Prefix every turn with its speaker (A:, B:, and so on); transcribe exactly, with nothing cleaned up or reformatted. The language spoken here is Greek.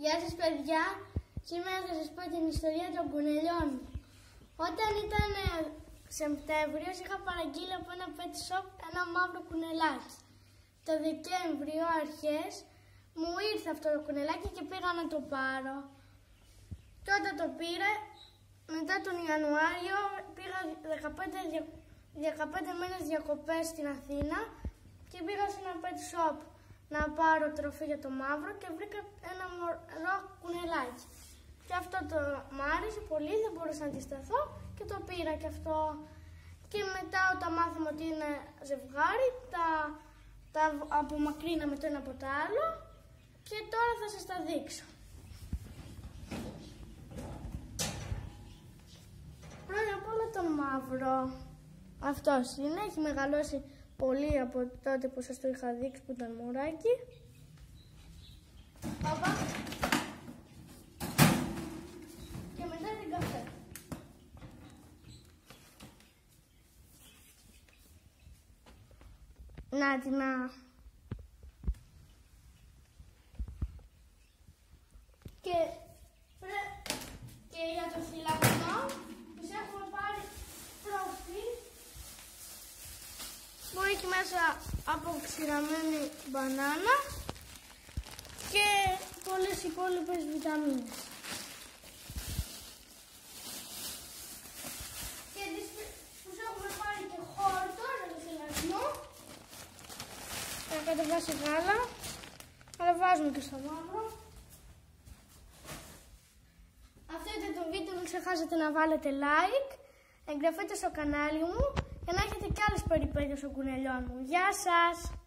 A: Γεια σας παιδιά, σήμερα θα σας πω την ιστορία των κουνελιών. Όταν ήταν Σεπτέμβριος είχα παραγγείλει από ένα pet shop ένα μαύρο κουνελάκι. Το Δεκέμβριο αρχές μου ήρθε αυτό το κουνελάκι και πήγα να το πάρω. Και όταν το πήρα, μετά τον Ιανουάριο πήγα δεκαπέντε, δεκαπέντε μέρες διακοπές στην Αθήνα και πήγα σε ένα pet shop να πάρω τροφή για το μαύρο και βρήκα ένα μωρό κουνελάκι. Και αυτό το μ' άρεσε πολύ, δεν μπορούσα να αντισταθώ και το πήρα και αυτό. Και μετά όταν μάθαμε ότι είναι ζευγάρι, τα, τα απομακρύναμε το ένα από το άλλο και τώρα θα σας τα δείξω. Πρώτα απ' όλα το μαύρο. Αυτός είναι, έχει μεγαλώσει πολύ από τότε που σας το είχα δείξει που ήταν μωράκι. Παπα. Και μετά την καφέ. Να την να. Και, και για το φυλακνό τους έχουμε πάρει τροφή που έχει μέσα αποξηραμένη μπανάνα και πολλές υπόλοιπες βιταμίνες. Και τους έχουμε πάρει και χόρτο για το φυλακνό. Θα κατεβάσει γάλα, αλλά βάζουμε και στο μαύρο. Αυτό ήταν το βίντεο, μην ξεχάσετε να βάλετε like, εγγραφείτε στο κανάλι μου για να έχετε και άλλες περιπέτειες των κουνελιών μου. Γεια σας!